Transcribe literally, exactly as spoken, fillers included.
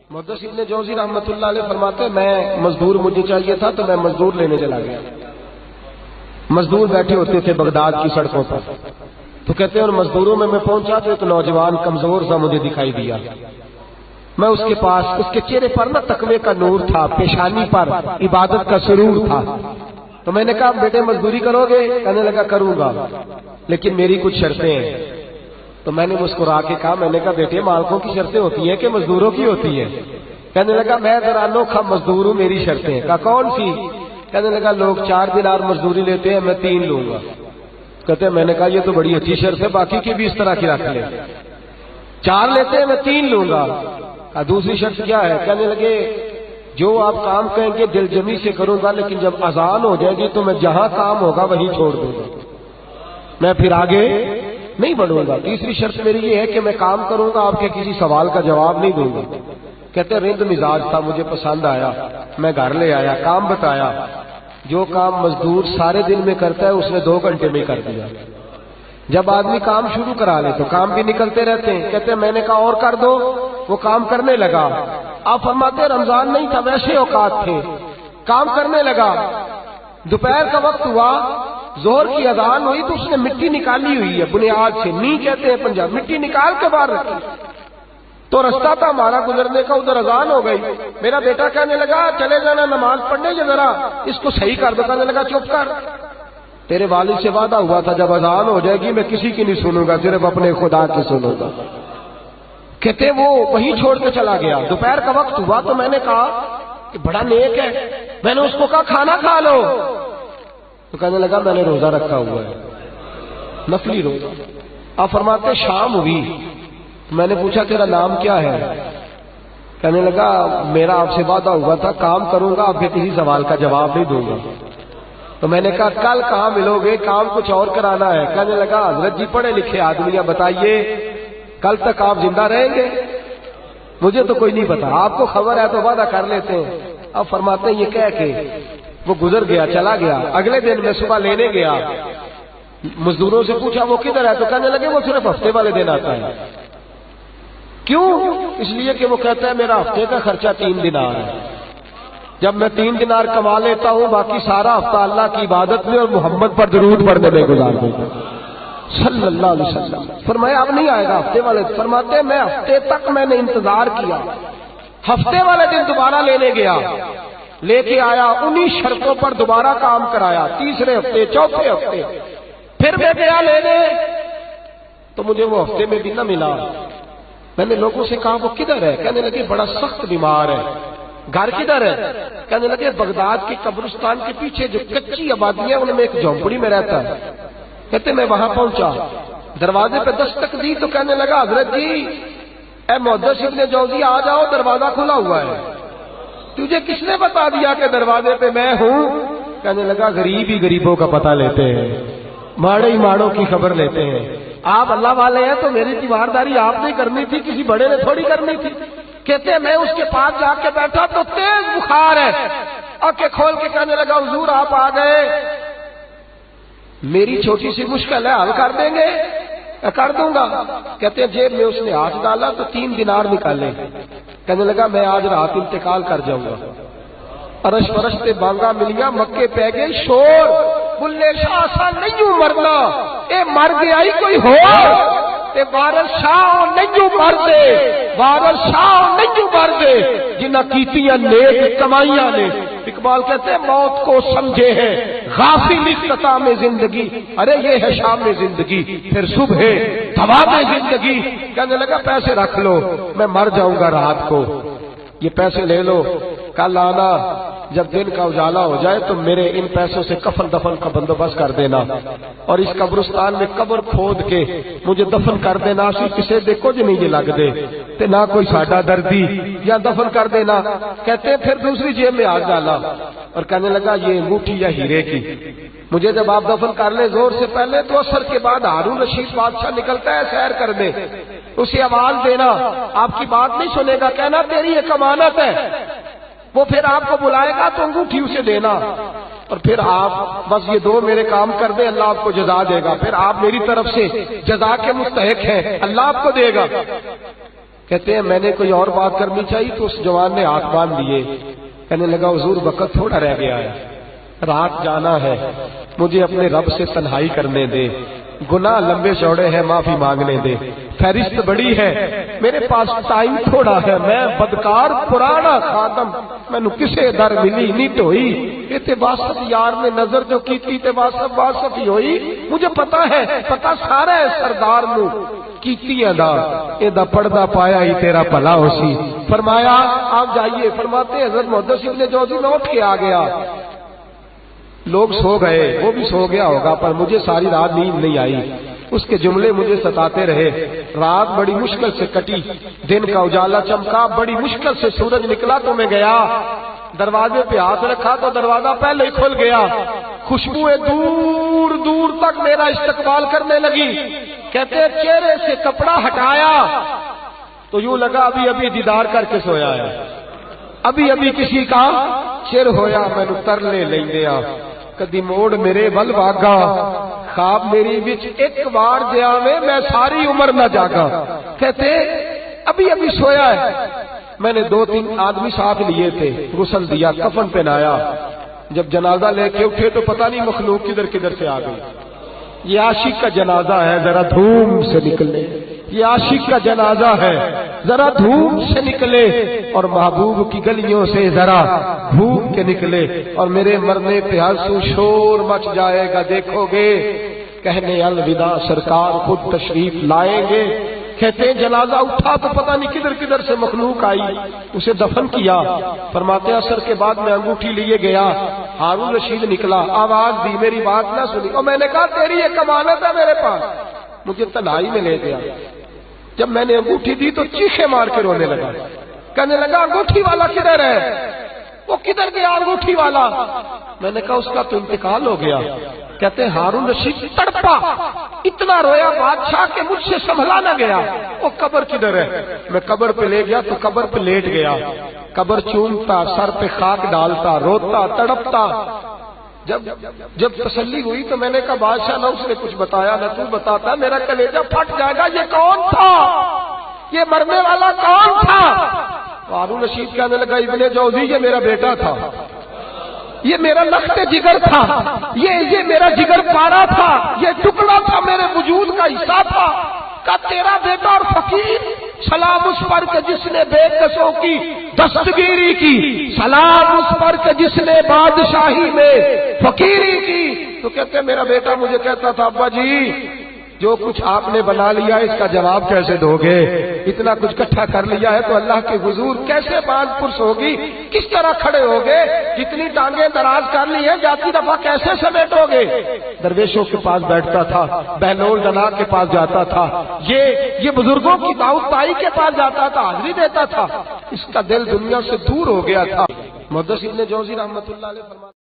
محدث ابن جوزی رحمۃ اللہ علیہ فرماتے ہیں میں مزدور مجھے چاہیے تھا تو میں مزدور لینے چلا گیا. مزدور بیٹھے ہوتے تھے بغداد کی سڑکوں پر، تو کہتے ہیں اور مزدوروں میں میں پہنچا تو ایک نوجوان کمزور سا مجھے دکھائی دیا. میں اس کے پاس، اس کے چہرے پر نہ تقوی کا نور تھا، پیشانی پر عبادت کا سرور تھا. تو میں نے کہا بیٹے مزدوری کرو گے؟ کہنے لگا کروں گا لیکن میری کچھ شرطیں ہیں. تو میں نے مسکرا کے کہا، میں نے کہا بیٹے مالکوں کی شرطیں ہوتی ہیں کہ مزدوروں کی ہوتی ہیں؟ کہنے لگا میں ذرا انوکھا مزدور ہوں، میری شرطیں. کہا کون سی؟ کہنے لگا لوگ چار دینار مزدوری لیتے ہیں، میں تین لوں گا. کہتے ہیں میں نے کہا یہ تو بڑی اچھی شرط ہے، باقی کی بھی اس طرح کی رکھ لیں. چار لیتے ہیں میں تین لوں گا. کہا دوسری شرط کیا ہے؟ کہنے لگے جو آپ کام کہیں گے دل جمی سے کروں گا، لیکن جب اذان ہو جائے گی تو میں جہاں کام ہوگا وہیں چھوڑ دوں گا، میں پھر آگے نہیں بڑھوں گا. تیسری شرط میری یہ ہے کہ میں کام کروں گا، آپ کے کسی سوال کا جواب نہیں دوں گا. کہتے رند مزاج تھا، مجھے پسند آیا، میں گھر لے آیا، کام بتایا. جو کام مزدور سارے دن میں کرتا ہے اس نے دو گھنٹے میں کر دیا. جب آدمی کام شروع کرا لے تو کام بھی نکلتے رہتے ہیں. کہتے ہیں میں نے کہا اور کر دو، وہ کام کرنے لگا. آپ فرماتے رمضان نہیں تھا ویسے اوقات تھے، کام کرنے لگا. دوپہر کا وقت ہوا، ظہر کی اذان ہوئی تو اس نے مٹی نکالی ہوئی ہے بنیاد سے، نی کہتے ہیں پنجاب، مٹی نکال کے باہر رکھی. تو رستہ تھا ہمارا گزرنے کا، ادھر اذان ہو گئی. میرا بیٹا کہنے لگا چلے جانا نماز پڑھنے جو ذرا اس کو صحیح کر دو. کہنے لگا چپ کر، تیرے والد سے وعدہ ہوا تھا جب اذان ہو جائے گی میں کسی کی نہیں سنوں گا، صرف اپنے خدا کی سنوں گا. کہتے وہ وہیں چھوڑ کے چلا گیا. دوپہر کا وقت ہوا تو میں نے کہا کہ بڑا نیک ہے، میں نے اس کو کہا کھانا کھا لو. تو کہنے لگا میں نے روزہ رکھا ہوا ہے، نفلی روزہ. آپ فرماتے شام ہوئی، میں نے پوچھا تیرا نام کیا ہے؟ کہنے لگا میرا آپ سے وعدہ ہوا تھا کام کروں گا، آپ کے کسی سوال کا جواب نہیں دوں گا. تو میں نے کہا کل کہاں ملو گے، کام کچھ اور کرانا ہے. کہنے لگا حضرت جی پڑھے لکھے آدمی ہیں، بتائیے کل تک آپ زندہ رہیں گے؟ مجھے تو کوئی نہیں پتا، آپ کو خبر ہے تو وعدہ کر لیتے ہیں. اب فرماتے ہیں یہ کہہ کے وہ گزر گیا، چلا گیا. اگلے دن میں صبح لینے گیا، مزدوروں سے پوچھا وہ کدھر ہے؟ تو کہنے لگے وہ صرف ہفتے والے دن آتا ہے. کیوں؟ اس لیے کہ وہ کہتا ہے میرا ہفتے کا خرچہ تین دینار ہے، جب میں تین دینار کما لیتا ہوں باقی سارا ہفتہ اللہ کی عبادت میں اور محمد پر درود پڑھنے میں گزار دیتا ہوں صلی اللہ علیہ وسلم. فرمایا اب نہیں آئے گا ہفتے والے. فرماتے میں ہفتے تک میں نے انتظار کیا، ہفتے والے دن دوبارہ لینے گیا، لے کے آیا، انہی شرطوں پر دوبارہ کام کرایا. تیسرے ہفتے، چوتھے ہفتے پھر میں گیا لینے تو مجھے وہ ہفتے میں بھی نہ ملا. میں نے لوگوں سے کہا وہ کدھر ہے؟ کہنے لگے بڑا سخت بیمار ہے. گھر کدھر ہے؟ کہنے لگے بغداد کے قبرستان کے پیچھے جو کچی آبادی ہے ان میں ایک جھونپڑی میں رہتا ہے. کہتے میں وہاں پہنچا، دروازے پہ دستک دی تو کہنے لگا حضرت جی اے محدث ابن جوزی آ جاؤ، دروازہ کھلا ہوا ہے. تجھے کس نے بتا دیا کہ دروازے پہ میں ہوں؟ کہنے لگا غریب ہی غریبوں کا پتہ لیتے ہیں، ماڑے ہی ماڑوں کی خبر لیتے ہیں. آپ اللہ والے ہیں تو میری تیمارداری آپ نے کرنی تھی، کسی بڑے نے تھوڑی کرنی تھی. کہتے میں اس کے پاس جا کے بیٹھا تو تیز بخار ہے، آنکھیں کھول کے کہنے لگا حضور آپ آ گئے، میری چھوٹی سی مشکل ہے حل کر دیں گے؟ کر دوں گا. کہتے ہیں جیب میں اس نے ہاتھ ڈالا تو تین دینار نکالے. کہنے لگا میں آج رات انتقال کر جاؤں گا. ارش فرش تے بانگا ملیا، مکے پہ گئے شور، بلے شاہ سا نہیں مرنا، اے مر گیا ہی کوئی ہو، تے وارث شاہ نہیں مر دے، وارث شاہ نہیں مر دے جنہ کیتیاں نیک کمائیاں نے. اقبال کہتے ہیں موت کو سمجھے ہیں غافل اختتام میں زندگی، ارے یہ ہے شام میں زندگی پھر صبح تمام زندگی. کہنے لگا پیسے رکھ لو، میں مر جاؤں گا رات کو، یہ پیسے لے لو، کل آنا جب دن کا اجالا ہو جائے تو میرے ان پیسوں سے کفن دفن کا بندوبست کر دینا، اور اس قبرستان میں قبر کھود کے مجھے دفن کر دینا. اسی کسے دیکھو جو نہیں یہ لگ دے تے نہ کوئی ساڈا دردی، یا دفن کر دینا. کہتے ہیں پھر دوسری جیب میں ہاتھ ڈالا اور کہنے لگا یہ انگوٹھی یا ہیرے کی، مجھے جب آپ دفن کر لیں زور سے پہلے تو اثر کے بعد ہارون رشید بادشاہ نکلتا ہے سیر کرنے، اسے آواز دینا، آپ کی بات نہیں سنے گا، کہنا تیری ایک امانت ہے، وہ پھر آپ کو بلائے گا تو انگوٹھی اسے دینا، اور پھر آپ بس یہ دو میرے کام کر دیں اللہ آپ کو جزا دے گا، پھر آپ میری طرف سے جزا کے مستحق ہیں، اللہ آپ کو دے گا. کہتے ہیں میں نے کوئی اور بات کرنی چاہیے تو اس جوان نے ہاتھ باندھ لیے، کہنے لگا حضور وقت تھوڑا رہ گیا ہے، رات جانا ہے، مجھے اپنے رب سے تنہائی کرنے دے، گناہ لمبے چوڑے ہیں، معافی مانگنے دے، فہرست بڑی ہے، میرے پاس ٹائم تھوڑا ہے، میں بدکار پرانا خادم، مینوں کسے در ملی نہیں ٹوئی، یہ تے واسف یار نے نظر جو کیتی تے واسف واسف ہی ہوئی، مجھے پتا ہے، پتا سارا ہے سردار نو کیتیاں دا، اے دا پردہ پایا ہی تیرا بھلا ہو سی۔ فرمایا آپ جائیے، فرماتے ہیں حضرت محدث ابن جوزی میں اٹھ کے آ گیا، لوگ سو گئے، وہ بھی سو گیا ہوگا، پر مجھے ساری رات نیند نہیں آئی، اس کے جملے مجھے ستاتے رہے، رات بڑی مشکل سے کٹی، دن کا اجالا چمکا، بڑی مشکل سے سورج نکلا تو میں گیا، دروازے پہ ہاتھ رکھا تو دروازہ پہلے ہی کھل گیا، خوشبوئیں دور دور تک میرا استقبال کرنے لگی، کہتے ہیں چہرے سے کپڑا ہٹایا تو یوں لگا ابھی ابھی دیدار کر کے سویا ہے، ابھی ابھی کسی کا چر ہویا، میں تر لے لیندیا، کدی موڑ میرے ول واگا، خواب میری وچ ایک بار جاوے میں ساری عمر نہ جاگا، کہتے ابھی ابھی سویا ہے، میں نے دو تین آدمی ساتھ لیے تھے، غسل دیا، کفن پہنایا، جب جنازہ لے کے اٹھے تو پتہ نہیں مخلوق کدھر کدھر سے آ گئی، یہ عاشق کا جنازہ ہے ذرا دھوم سے نکلے، یہ عاشق کا جنازہ ہے ذرا دھوم سے نکلے، اور محبوب کی گلیوں سے ذرا بھوک کے نکلے، اور میرے مرنے پہ ہنسو شور مچ جائے گا، دیکھو گے کہنے الوداع سرکار خود تشریف لائیں گے۔ کہتے ہیں جنازہ اٹھا تو پتہ نہیں کدھر کدھر سے مخلوق آئی، اسے دفن کیا، فرماتے ہیں عصر کے بعد میں انگوٹھی لیے گیا، ہارون رشید نکلا، آواز دی، میری بات نہ سنی، اور میں نے کہا تیری ایک امانت ہے میرے پاس، مجھے تنہائی میں لے گیا، جب میں نے انگوٹھی دی تو چیخے مار کے رونے لگا، کہنے لگا انگوٹھی والا کدھر ہے، وہ کدھر گیا انگوٹھی والا، میں نے کہا اس کا تو انتقال ہو گیا، کہتے ہیں ہارون رشید تڑپا، اتنا رویا بادشاہ کہ مجھ سے سنبھلا نہ گیا، وہ قبر کدھر ہے، میں قبر پہ لے گیا تو قبر پہ لیٹ گیا، قبر چومتا، سر پہ خاک ڈالتا، روتا، تڑپتا، جب جب تسلی ہوئی تو میں نے کہا بادشاہ نہ اس نے کچھ بتایا نہ تو بتاتا، میرا کلیجہ پھٹ جائے گا، یہ کون تھا، یہ مرنے والا کون تھا، ہارون رشید کہنے لگا ابن جوزی یہ میرا بیٹا تھا، یہ میرا لخت جگر تھا، یہ یہ میرا جگر پارا تھا، یہ ٹکڑا تھا میرے وجود کا حصہ تھا، کا تیرا بیٹا اور فقیر، سلام اس پر کہ جس نے بے کسوں کی دستگیری کی، سلام اس پر کہ جس نے بادشاہی میں فقیری کی، تو کہتے میرا بیٹا مجھے کہتا تھا ابا جی جو کچھ آپ نے بنا لیا اس کا جواب کیسے دو گے، اتنا کچھ کٹھا کر لیا ہے تو اللہ کے حضور کیسے باندھ پرس ہوگی، کس طرح کھڑے ہوگے، جتنی ٹانگیں دراز کر لی ہیں جاتی دفعہ کیسے سمیٹو گے، درویشوں کے پاس بیٹھتا تھا، بہلول ڈنا کے پاس جاتا تھا، یہ یہ بزرگوں کی دعوت تائی کے پاس جاتا تھا، حاضری دیتا تھا، اس کا دل دنیا سے دور ہو گیا تھا۔ محدث ابن جوزی رحمۃ اللہ علیہ فرماتے